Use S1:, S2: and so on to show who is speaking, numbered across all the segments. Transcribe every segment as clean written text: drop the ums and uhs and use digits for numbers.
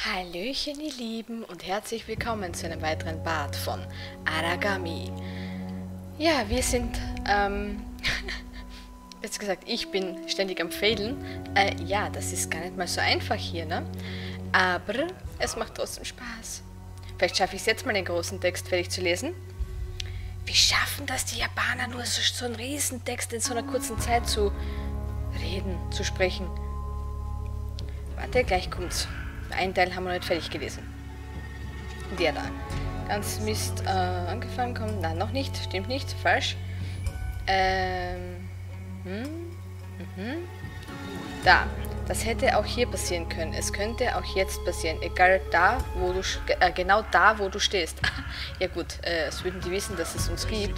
S1: Hallöchen, ihr Lieben, und herzlich willkommen zu einem weiteren Part von Aragami. Ja, wir sind, jetzt gesagt, ich bin ständig am Failen. Ja, das ist gar nicht mal so einfach hier, ne? Aber es macht trotzdem Spaß. Vielleicht schaffe ich es jetzt mal, den großen Text fertig zu lesen. Wie schaffen das die Japaner nur, so einen riesen Text in so einer kurzen Zeit zu reden, zu sprechen? Warte, gleich kommt's. Einen Teil haben wir noch nicht fertig gelesen. Der da. Ganz Mist angefangen kommt. Nein, noch nicht. Stimmt nicht. Falsch. Da. Das hätte auch hier passieren können. Es könnte auch jetzt passieren. Egal da, wo du... genau da, wo du stehst. Ja gut, es würden die wissen, dass es uns gibt.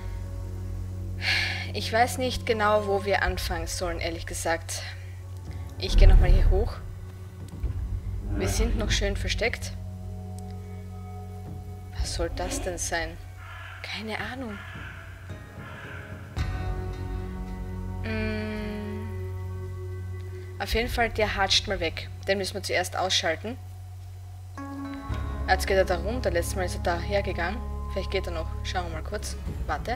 S1: Ich weiß nicht genau, wo wir anfangen sollen, ehrlich gesagt. Ich gehe nochmal hier hoch. Wir sind noch schön versteckt. Was soll das denn sein? Keine Ahnung. Auf jeden Fall, der hatscht mal weg. Den müssen wir zuerst ausschalten. Jetzt geht er da runter. Letztes Mal ist er da hergegangen. Vielleicht geht er noch. Schauen wir mal kurz. Warte.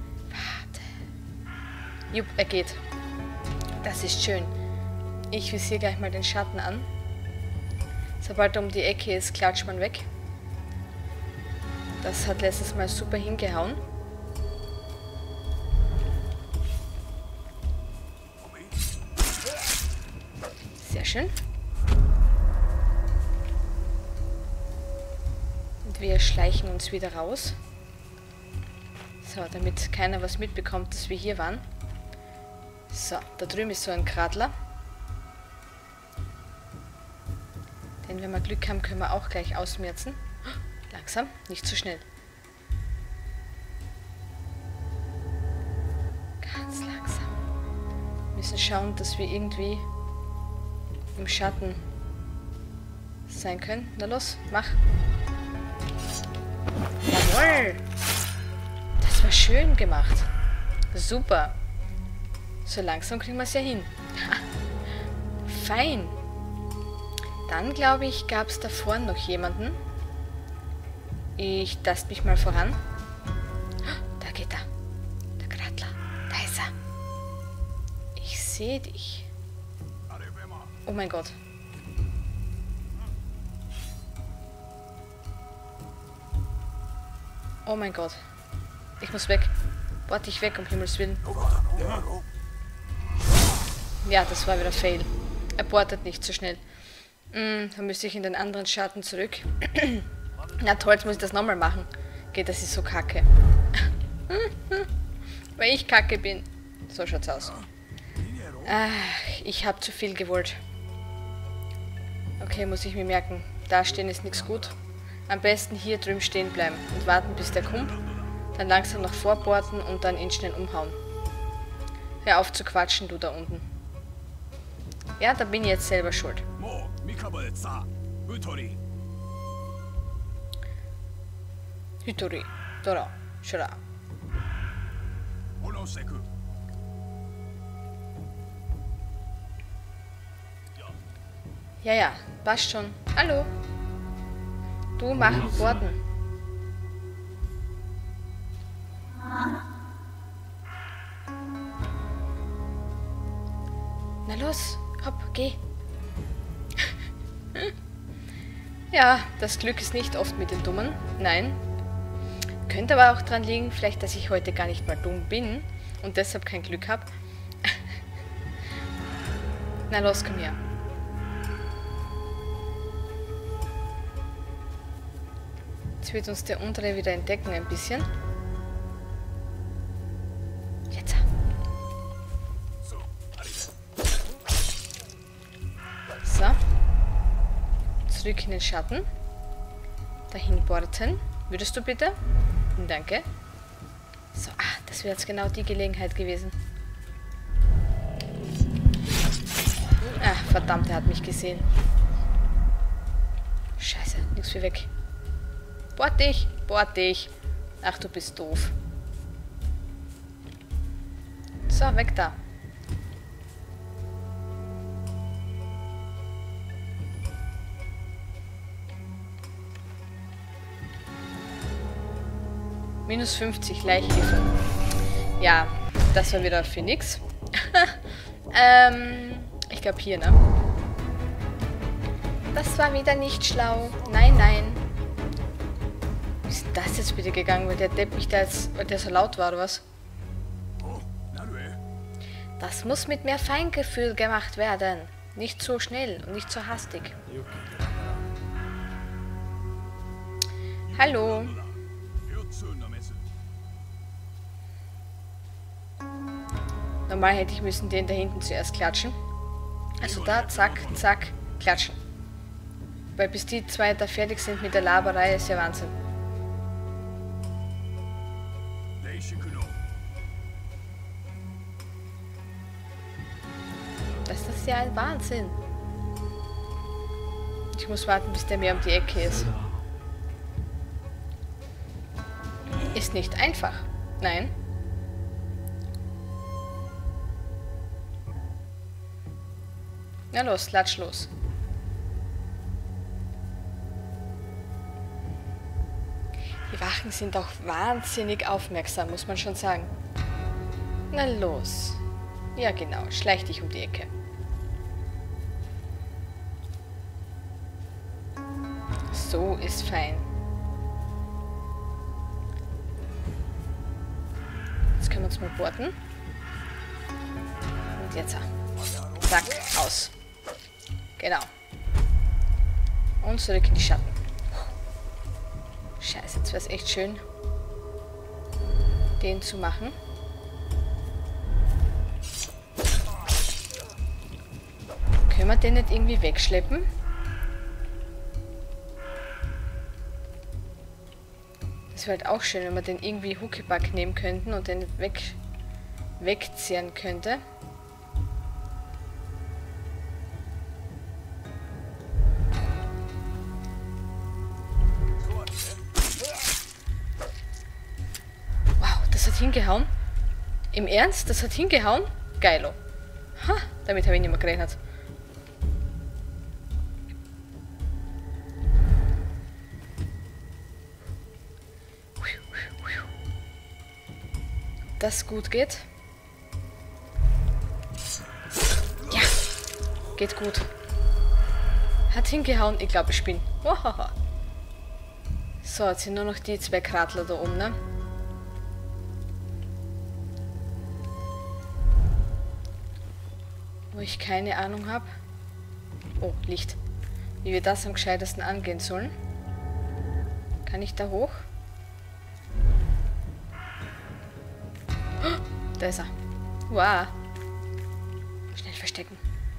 S1: Jupp, er geht. Das ist schön. Ich visiere gleich mal den Schatten an. Sobald er um die Ecke ist, klatscht man weg. Das hat letztes Mal super hingehauen. Sehr schön. Und wir schleichen uns wieder raus. So, damit keiner was mitbekommt, dass wir hier waren. So, da drüben ist so ein Gradler. Den, wenn wir Glück haben, können wir auch gleich ausmerzen. Langsam, nicht zu schnell. Ganz langsam. Wir müssen schauen, dass wir irgendwie im Schatten sein können. Na los, mach. Jawohl! Das war schön gemacht. Super. So langsam kriegen wir es ja hin. Fein. Dann, glaube ich, gab es da vorne noch jemanden. Ich tast mich mal voran. Da geht er. Der Gradler. Da ist er. Ich sehe dich. Oh mein Gott. Oh mein Gott. Ich muss weg. Warte ich weg, um Himmels Willen. Ja, das war wieder Fail. Er bohrtet nicht so schnell. Dann müsste ich in den anderen Schatten zurück. Na toll, jetzt muss ich das nochmal machen. Geht, das ist so kacke. Weil ich kacke bin. So schaut's aus. Ich habe zu viel gewollt. Okay, muss ich mir merken. Da stehen ist nichts gut. Am besten hier drüben stehen bleiben und warten, bis der kommt. Dann langsam nach vorbohrten und dann ihn schnell umhauen. Hör auf zu quatschen, du da unten. Ja, da bin ich jetzt selber schuld. Hitori, Dora, Shura. Ja, ja, passt schon. Hallo. Du machen Worten. Na los, hopp, geh. Ja, das Glück ist nicht oft mit den Dummen. Nein. Könnte aber auch dran liegen, vielleicht, dass ich heute gar nicht mal dumm bin und deshalb kein Glück habe. Na los, komm her. Jetzt wird uns der untere wieder entdecken ein bisschen. Jetzt. So. Zurück in den Schatten. Dahin bohrten. Würdest du bitte? Danke. So, das wäre jetzt genau die Gelegenheit gewesen. Verdammt, er hat mich gesehen. Scheiße, nichts für weg. Bohrt dich, bohrt dich. Ach, du bist doof. So, weg da. Minus 50, Leiche gefunden. Ja, das war wieder für nix. Ich glaube hier, ne? Das war wieder nicht schlau. Nein, nein. Wie ist das jetzt bitte gegangen? Weil der Depp mich da jetzt, weil der so laut war, oder was? Das muss mit mehr Feingefühl gemacht werden. Nicht so schnell und nicht so hastig. Hallo. Normal hätte ich müssen den da hinten zuerst klatschen. Also da, zack, zack, klatschen. Weil bis die zwei da fertig sind mit der Laberei, ist ja Wahnsinn. Das ist ja ein Wahnsinn. Ich muss warten, bis der mir um die Ecke ist. Ist nicht einfach. Nein. Na los, latsch los. Die Wachen sind auch wahnsinnig aufmerksam, muss man schon sagen. Na los. Ja genau, schleich dich um die Ecke. So ist fein. Jetzt können wir uns mal boarden. Und jetzt. Zack, aus. Genau. Und zurück in die Schatten. Scheiße, jetzt wäre es echt schön, den zu machen. Können wir den nicht irgendwie wegschleppen? Das wäre halt auch schön, wenn wir den irgendwie Huckepack nehmen könnten und den wegziehen könnte. Hingehauen? Im Ernst? Das hat hingehauen? Geilo. Ha, damit habe ich nicht mehr gerechnet. Das gut geht. Ja, geht gut. Hat hingehauen, ich glaube, ich bin. So, jetzt sind nur noch die zwei Kratler da oben, ne? Wo ich keine Ahnung habe. Oh, Licht. Wie wir das am gescheitesten angehen sollen. Kann ich da hoch? Oh, da ist er. Wow. Schnell verstecken.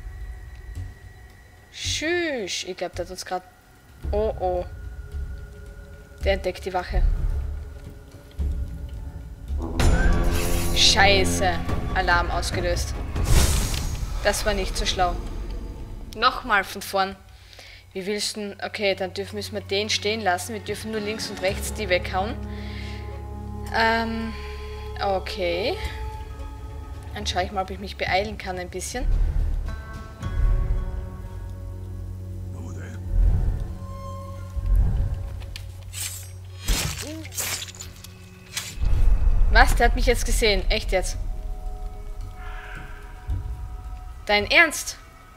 S1: Tschüss. Ich glaube, der hat uns gerade... Oh, oh. Der entdeckt die Wache. Scheiße. Alarm ausgelöst. Das war nicht so schlau. Nochmal von vorn. Wie willst du... Okay, dann müssen wir den stehen lassen. Wir dürfen nur links und rechts die weghauen. Okay. Dann schaue ich mal, ob ich mich beeilen kann ein bisschen. Was? Der hat mich jetzt gesehen. Echt jetzt? Dein Ernst?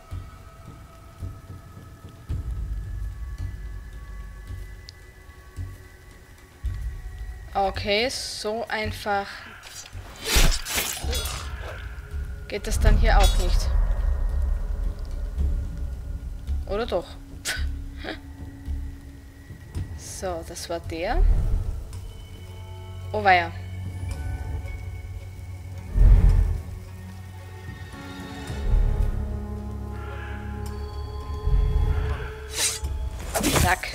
S1: Okay, so einfach geht das dann hier auch nicht. Oder doch? So, das war der. Oh weia. Zack.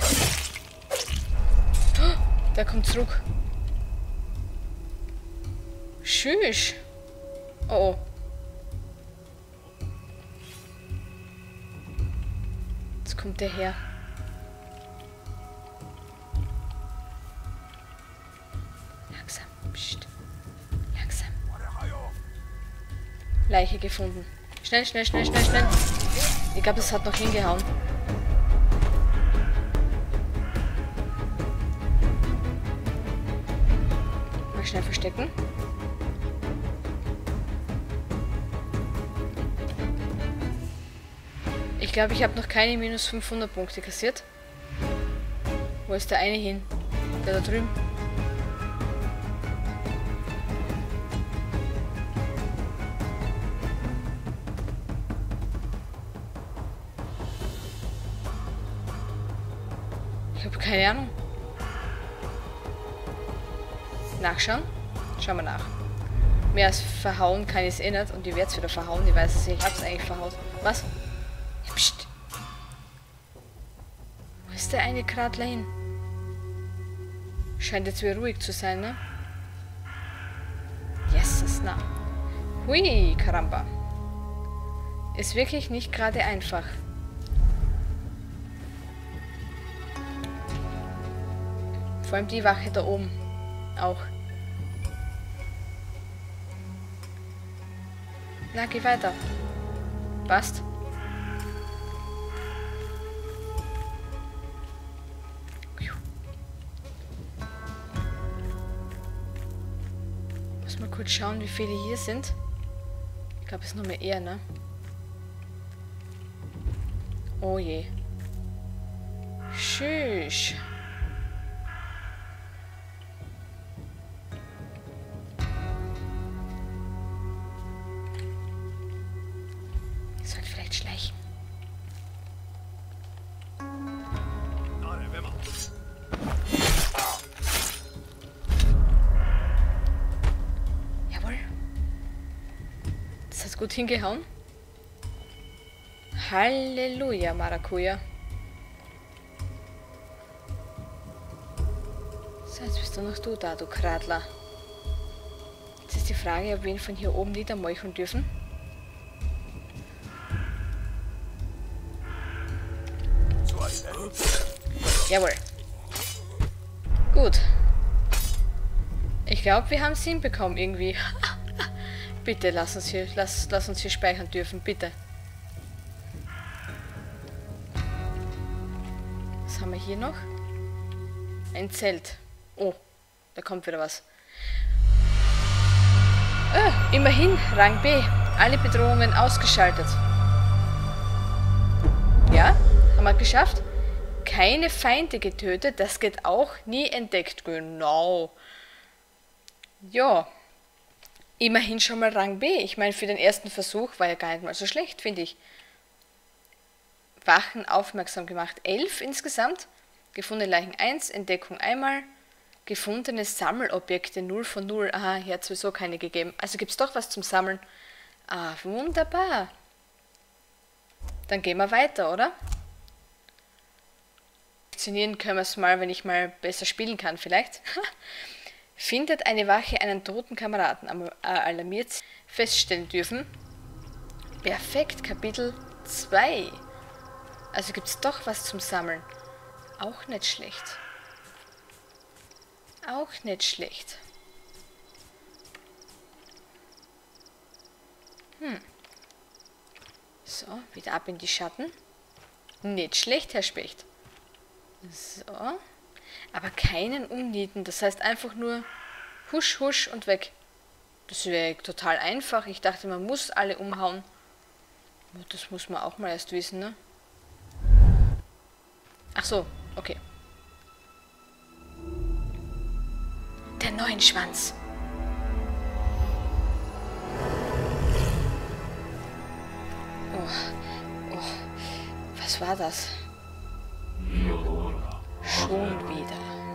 S1: Oh, der kommt zurück. Tschüss. Oh, oh. Jetzt kommt der her. Langsam. Psst. Langsam. Leiche gefunden. Schnell, schnell, schnell, schnell, schnell. Ich glaube, es hat noch hingehauen. schnell verstecken. Ich glaube, ich habe noch keine minus 500 Punkte kassiert. Wo ist der eine hin? Der da drüben. Ich habe keine Ahnung. Nachschauen? Schauen wir nach. Mehr als verhauen kann ich es eh nicht. Und ich werde es wieder verhauen. Ich weiß es nicht. Ich habe es eigentlich verhaut. Was? Ja, pst. Wo ist der eine Gradler hin? Scheint jetzt wieder ruhig zu sein, ne? Yes, ist nah. Hui, Karamba. Ist wirklich nicht gerade einfach. Vor allem die Wache da oben. Auch. Na, geh weiter. Passt. Muss mal kurz schauen, wie viele hier sind. Ich glaube, es ist nur mehr er, ne? Oh je. Tschüss. Schleichen. Jawohl. Das hat gut hingehauen. Halleluja, Maracuja. So, jetzt bist du noch du da, du Kradler. Jetzt ist die Frage, ob wir ihn von hier oben niedermeucheln dürfen. Jawohl. Gut. Ich glaube, wir haben es hinbekommen irgendwie. Bitte, lass uns hier speichern dürfen, bitte. Was haben wir hier noch? Ein Zelt. Oh, da kommt wieder was. Immerhin, Rang B. Alle Bedrohungen ausgeschaltet. Ja, haben wir geschafft. Keine Feinde getötet, das geht auch, nie entdeckt. Genau. Ja. Immerhin schon mal Rang B. Ich meine, für den ersten Versuch war ja gar nicht mal so schlecht, finde ich. Wachen aufmerksam gemacht. 11 insgesamt. Gefundene Leichen 1, Entdeckung einmal. Gefundene Sammelobjekte 0 von 0. Aha, hier hat sowieso keine gegeben. Also gibt es doch was zum Sammeln. Ah, wunderbar. Dann gehen wir weiter, oder? Funktionieren können wir es mal, wenn ich mal besser spielen kann vielleicht. Findet eine Wache einen toten Kameraden, alarmiert, feststellen dürfen. Perfekt, Kapitel 2. Also gibt es doch was zum Sammeln. Auch nicht schlecht. Auch nicht schlecht. So, wieder ab in die Schatten. Nicht schlecht, Herr Specht. So. Aber keinen umnieten. Das heißt einfach nur husch, husch und weg. Das wäre total einfach. Ich dachte, man muss alle umhauen. Das muss man auch mal erst wissen, ne? Ach so, okay. Der Neunschwanz. Oh, was war das? Schon wieder.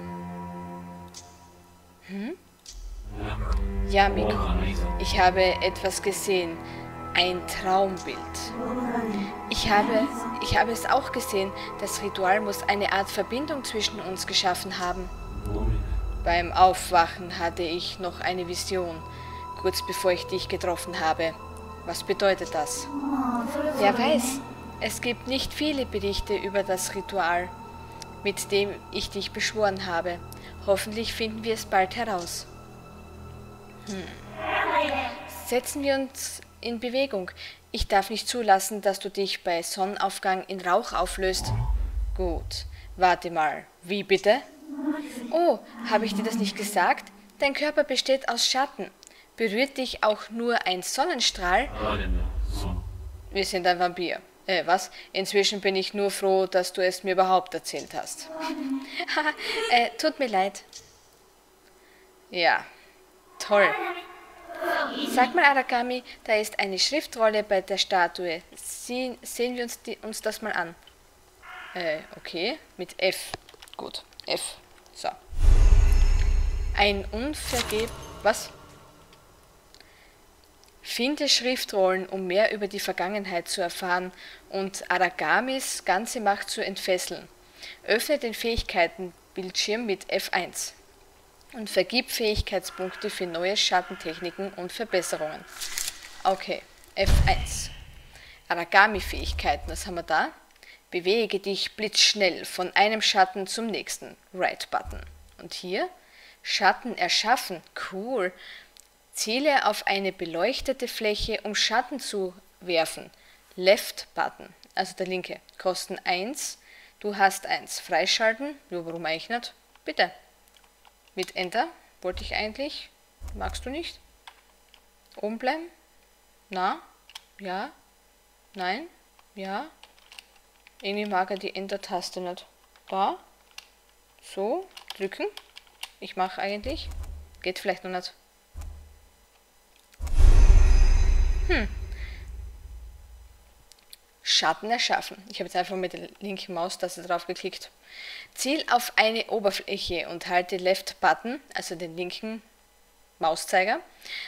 S1: Ja, Miko. Ich habe etwas gesehen. Ein Traumbild. Ich habe es auch gesehen. Das Ritual muss eine Art Verbindung zwischen uns geschaffen haben. Beim Aufwachen hatte ich noch eine Vision, kurz bevor ich dich getroffen habe. Was bedeutet das? Wer weiß, es gibt nicht viele Berichte über das Ritual, mit dem ich dich beschworen habe. Hoffentlich finden wir es bald heraus. Setzen wir uns in Bewegung. Ich darf nicht zulassen, dass du dich bei Sonnenaufgang in Rauch auflöst. Gut, warte mal. Wie bitte? Oh, habe ich dir das nicht gesagt? Dein Körper besteht aus Schatten. Berührt dich auch nur ein Sonnenstrahl? Wir sind ein Vampir. Was? Inzwischen bin ich nur froh, dass du es mir überhaupt erzählt hast. Tut mir leid. Ja, toll. Sag mal, Aragami, da ist eine Schriftrolle bei der Statue. Sehen wir uns das mal an. Okay, mit F. Gut, F. So. Was? Finde Schriftrollen, um mehr über die Vergangenheit zu erfahren und Aragamis ganze Macht zu entfesseln. Öffne den Fähigkeitenbildschirm mit F1 und vergib Fähigkeitspunkte für neue Schattentechniken und Verbesserungen. Okay, F1. Aragami-Fähigkeiten, was haben wir da? Bewege dich blitzschnell von einem Schatten zum nächsten. Right-Button. Und hier? Schatten erschaffen. Cool. Ziele auf eine beleuchtete Fläche, um Schatten zu werfen. Left-Button. Also der linke. Kosten 1. Du hast 1. Freischalten. Ja, warum eigentlich nicht? Bitte. Mit Enter. Wollte ich eigentlich. Magst du nicht? Oben bleiben? Na? Ja? Nein? Ja? Irgendwie mag er die Enter-Taste nicht. Da. So. Drücken. Ich mache eigentlich. Geht vielleicht noch nicht. Schatten erschaffen. Ich habe jetzt einfach mit der linken Maustaste drauf geklickt. Ziel auf eine Oberfläche und halte Left Button, also den linken Mauszeiger.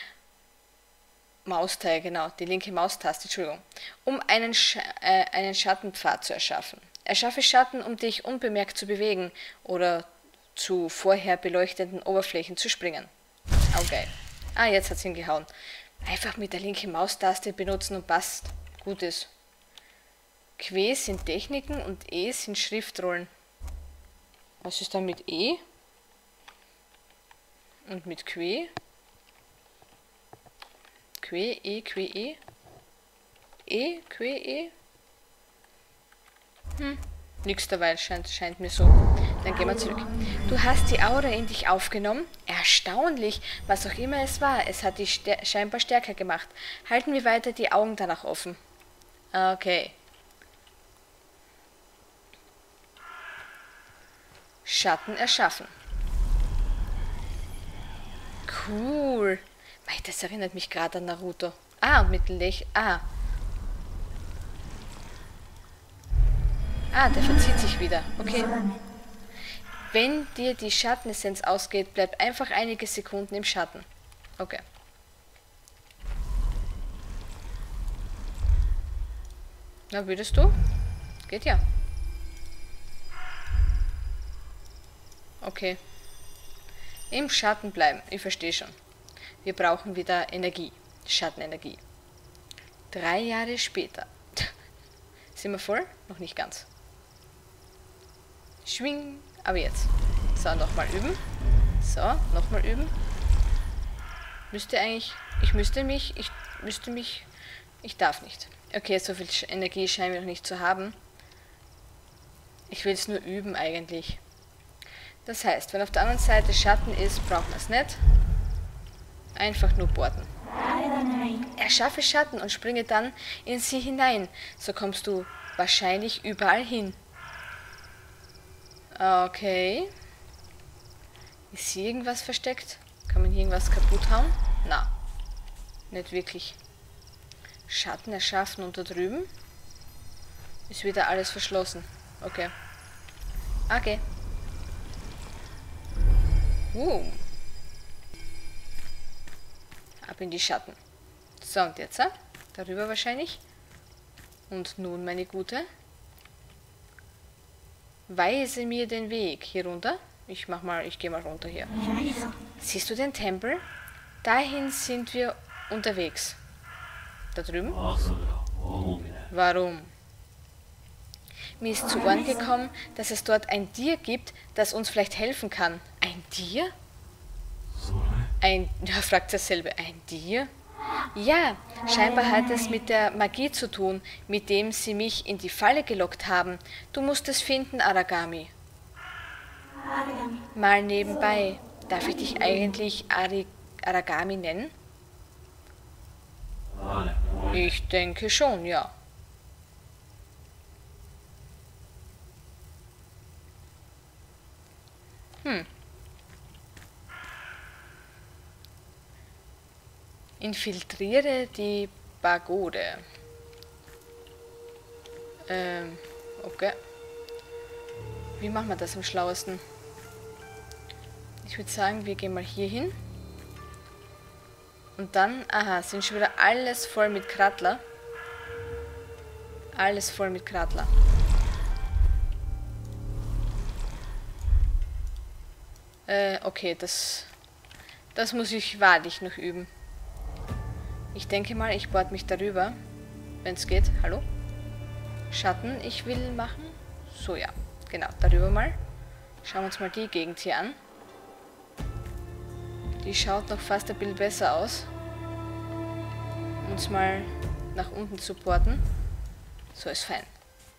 S1: Genau, die linke Maustaste, Entschuldigung, um einen Schattenpfad zu erschaffen. Erschaffe Schatten, um dich unbemerkt zu bewegen oder zu vorher beleuchteten Oberflächen zu springen. Okay. Ah, jetzt hat es hingehauen. Einfach mit der linken Maustaste benutzen und passt. Gut ist. Q sind Techniken und E sind Schriftrollen. Was ist dann mit E? Und mit Q? Q, E, Q, E? E, Q, E? Nix dabei, scheint mir so. Dann gehen wir zurück. Du hast die Aura in dich aufgenommen? Erstaunlich, was auch immer es war. Es hat dich scheinbar stärker gemacht. Halten wir weiter die Augen danach offen. Okay. Schatten erschaffen. Cool. Das erinnert mich gerade an Naruto. Ah, und mit der verzieht sich wieder. Okay. Wenn dir die Schattenessenz ausgeht, bleib einfach einige Sekunden im Schatten. Okay. Na, würdest du? Geht ja. Okay. Im Schatten bleiben. Ich verstehe schon. Wir brauchen wieder Energie. Schattenenergie. 3 Jahre später. Sind wir voll? Noch nicht ganz. Schwing. Aber jetzt. So, nochmal üben. So, nochmal üben. Ich darf nicht. Okay, so viel Energie scheinen wir noch nicht zu haben. Ich will es nur üben eigentlich. Das heißt, wenn auf der anderen Seite Schatten ist, brauchen wir es nicht. Einfach nur boarden. Erschaffe Schatten und springe dann in sie hinein. So kommst du wahrscheinlich überall hin. Okay. Ist hier irgendwas versteckt? Kann man hier irgendwas kaputt hauen? Na, nicht wirklich. Schatten erschaffen und da drüben ist wieder alles verschlossen. Okay. Okay. Ab in die Schatten. So, und jetzt, darüber wahrscheinlich. Und nun, meine Gute. Weise mir den Weg. Hier runter. Ich gehe mal runter hier. Siehst du den Tempel? Dahin sind wir unterwegs. Da drüben? Warum? Mir ist zu Ohren gekommen, dass es dort ein Tier gibt, das uns vielleicht helfen kann. Ein Tier? Fragt dasselbe. Ein Tier? Ja, scheinbar hat es mit der Magie zu tun, mit dem sie mich in die Falle gelockt haben. Du musst es finden, Aragami. Mal nebenbei. Darf ich dich eigentlich Aragami nennen? Ich denke schon, ja. Infiltriere die Pagode. Okay. Wie machen wir das am schlauesten? Ich würde sagen, wir gehen mal hier hin. Und dann, aha, sind schon wieder alles voll mit Krattler. Alles voll mit Krattler. Okay, das muss ich wahrlich noch üben. Ich denke mal, ich bohrt mich darüber, wenn es geht. Hallo? Schatten, ich will machen. So, ja, genau, darüber mal. Schauen wir uns mal die Gegend hier an. Die schaut noch fast ein bisschen besser aus. Um uns mal nach unten zu porten. So, ist fein.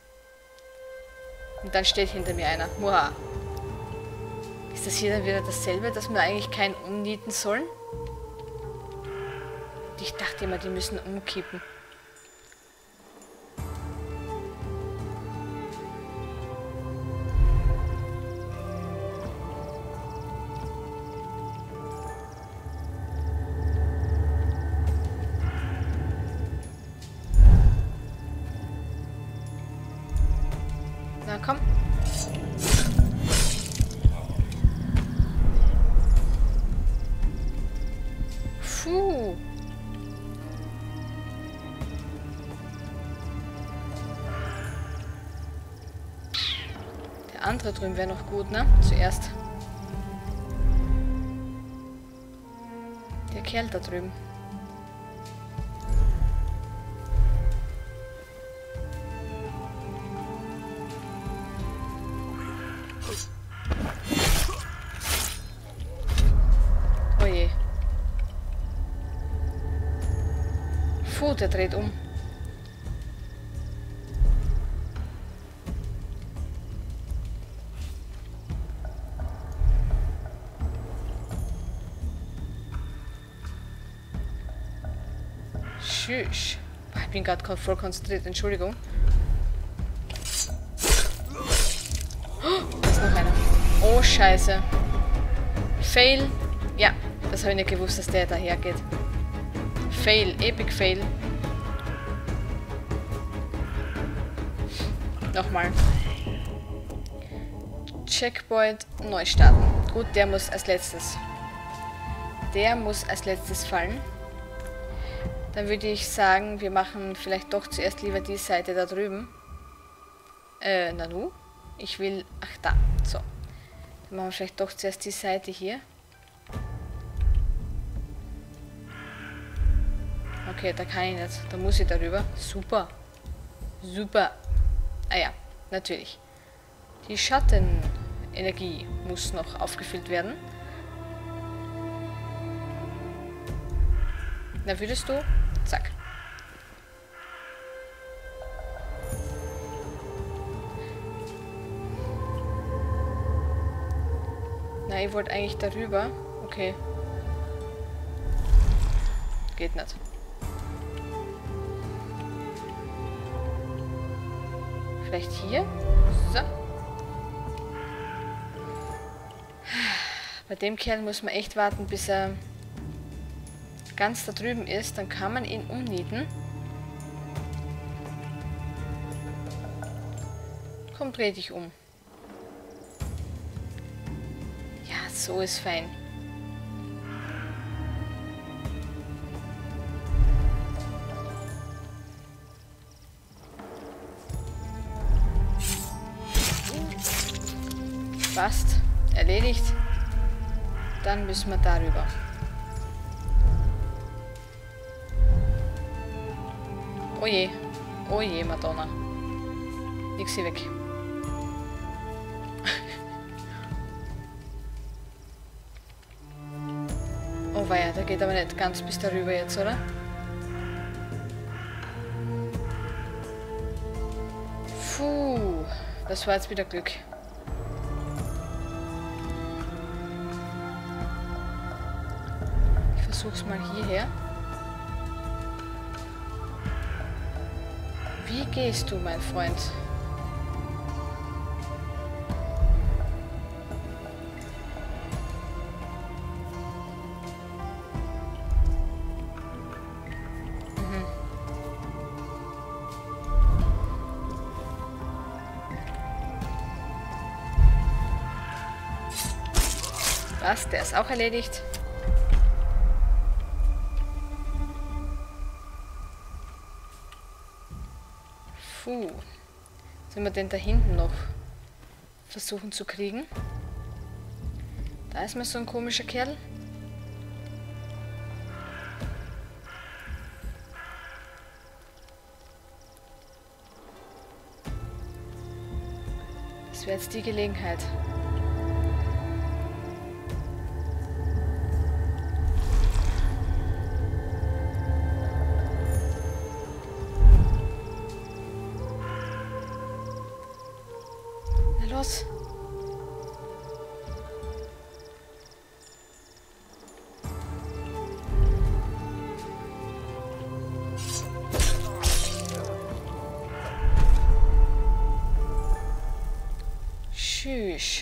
S1: Und dann steht hinter mir einer. Muha. Ist das hier dann wieder dasselbe, dass wir eigentlich keinen umnieten sollen? Ich dachte immer, die müssen umkippen. Na komm. Puh. Der andere drüben wäre noch gut, ne? Zuerst. Der Kerl da drüben. Oje. Puh, der dreht um. Tschüss. Ich bin gerade voll konzentriert, Entschuldigung. Oh, da ist noch einer. Oh, scheiße. Fail. Ja, das habe ich nicht gewusst, dass der daher geht. Fail, Epic Fail. Nochmal. Checkpoint, neu starten. Gut, der muss als letztes. Der muss als letztes fallen. Dann würde ich sagen, wir machen vielleicht doch zuerst lieber die Seite da drüben. Nanu? Ich will... Ach, da. So. Dann machen wir vielleicht doch zuerst die Seite hier. Okay, da kann ich nicht. Da muss ich darüber. Super. Super. Ah ja, natürlich. Die Schattenenergie muss noch aufgefüllt werden. Na, würdest du? Zack. Na, ich wollte eigentlich darüber. Okay. Geht nicht. Vielleicht hier? So. Bei dem Kerl muss man echt warten, bis er ganz da drüben ist. Dann kann man ihn umnieten. Komm, dreh dich um. Ja, so ist fein. Passt. Erledigt. Dann müssen wir darüber. Oje. Oje, Madonna. Nix hier weg. Oh weia, da geht aber nicht ganz bis darüber jetzt, oder? Puh. Das war jetzt wieder Glück. versuch's mal hierher. Wie gehst du, mein Freund? Was? Der ist auch erledigt. Puh. Sollen wir den da hinten noch versuchen zu kriegen? Da ist mal so ein komischer Kerl. Das wäre jetzt die Gelegenheit. Los. Tschüss.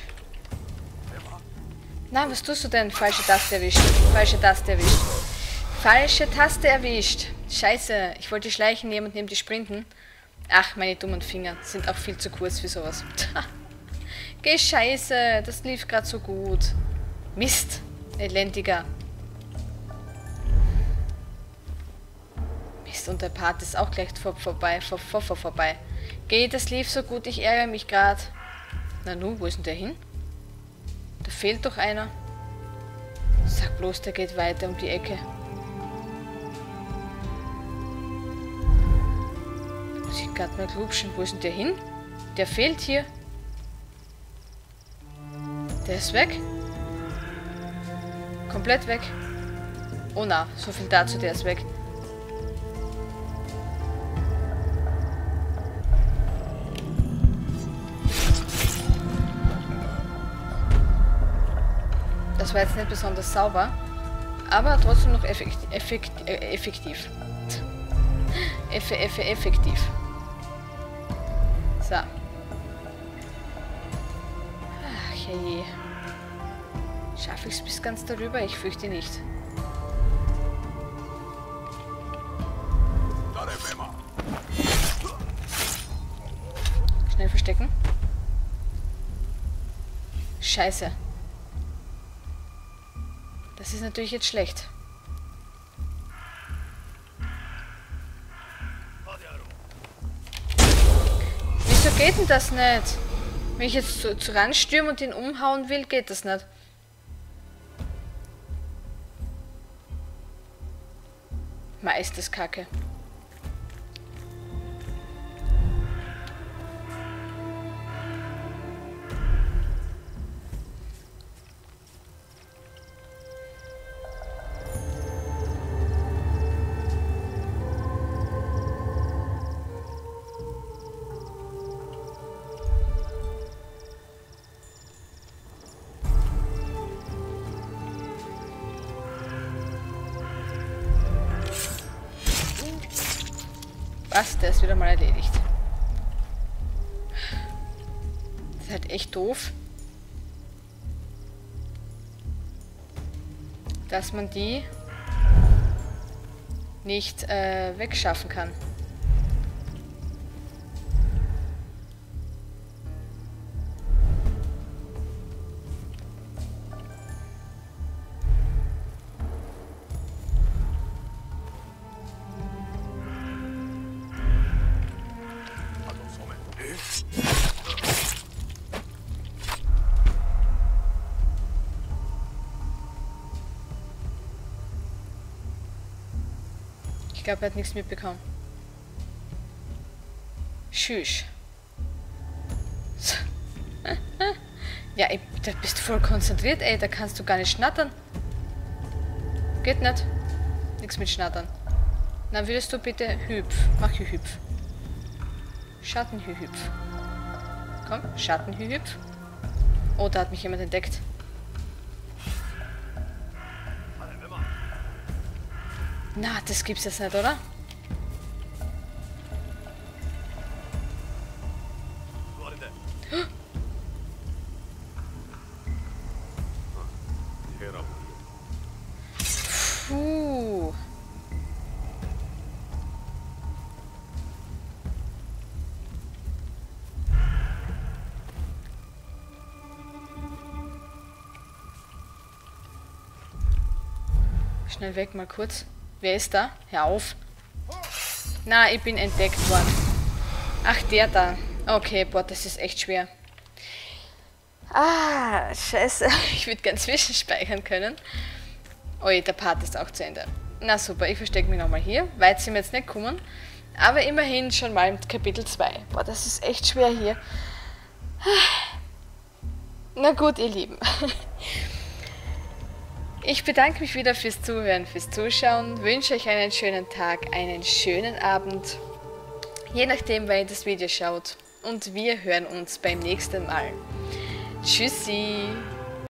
S1: Na, was tust du denn? Falsche Taste erwischt. Falsche Taste erwischt. Falsche Taste erwischt. Scheiße, ich wollte schleichen, jemand nimmt die Sprinten. Ach, meine dummen Finger sind auch viel zu kurz für sowas. Geh Scheiße, das lief gerade so gut. Mist, elendiger. Mist, und der Part ist auch gleich vorbei. Geh, das lief so gut, ich ärgere mich gerade. Na nu, wo ist denn der hin? Da fehlt doch einer. Sag bloß, der geht weiter um die Ecke. Muss ich gerade mal glubschen. Wo ist denn der hin? Der fehlt hier. Der ist weg. Komplett weg. Oh na, so viel dazu, der ist weg. Das war jetzt nicht besonders sauber, aber trotzdem noch effektiv. Effektiv. So. Ach je. Schaffe ich es bis ganz darüber? Ich fürchte nicht. Schnell verstecken. Scheiße. Das ist natürlich jetzt schlecht. Wieso geht denn das nicht? Wenn ich jetzt zu ranstürme und ihn umhauen will, geht das nicht. Meisterskacke. Was? Der ist wieder mal erledigt. Das ist halt echt doof, dass man die nicht wegschaffen kann. Ich glaube, er hat nichts mitbekommen. Tschüss. Ja, ey, da bist du voll konzentriert, ey. Da kannst du gar nicht schnattern. Geht nicht. Nichts mit Schnattern. Dann würdest du bitte hüpf. Mach hüpf. Schattenhühüpf. Komm, Schattenhühüpf. Oh, da hat mich jemand entdeckt. Na, das gibt's jetzt nicht, oder? Puh. Schnell weg, mal kurz. Wer ist da? Hör auf. Na, ich bin entdeckt worden. Ach, der da. Okay, boah, das ist echt schwer. Ah, scheiße. Ich würde gern zwischenspeichern können. Ui, der Part ist auch zu Ende. Na super, ich verstecke mich nochmal hier. Weit sind wir jetzt nicht gekommen. Aber immerhin schon mal im Kapitel 2. Boah, das ist echt schwer hier. Na gut, ihr Lieben. Ich bedanke mich wieder fürs Zuhören, fürs Zuschauen. Wünsche euch einen schönen Tag, einen schönen Abend. Je nachdem, wer ihr das Video schaut. Und wir hören uns beim nächsten Mal. Tschüssi!